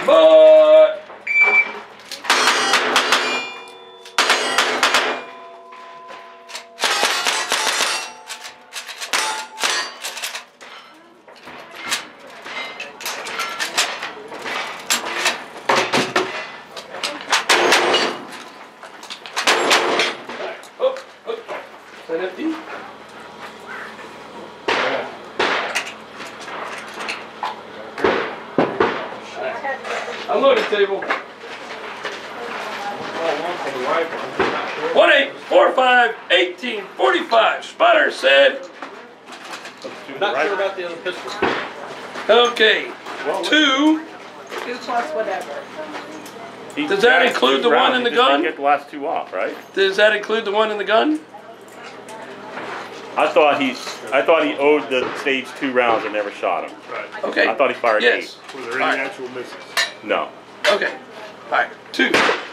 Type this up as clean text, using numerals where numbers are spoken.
But is that empty? Unloading table. 1-845-1845. Spotter said. Not sure about the other pistol. Okay. Well, 2. 2 plus whatever. Does that include the one in the gun? Get the last 2 off, right? Does that include the one in the gun? I thought he owed the stage 2 rounds and never shot him. Right. Okay. I thought he fired 8. Yes. Was there any actual misses? No. Okay. All right. 2.